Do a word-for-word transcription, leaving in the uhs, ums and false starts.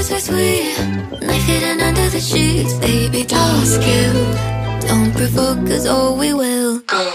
kisses are sweet, knife hidden under the sheets. Baby, don't skill, don't provoke, cause oh we will go.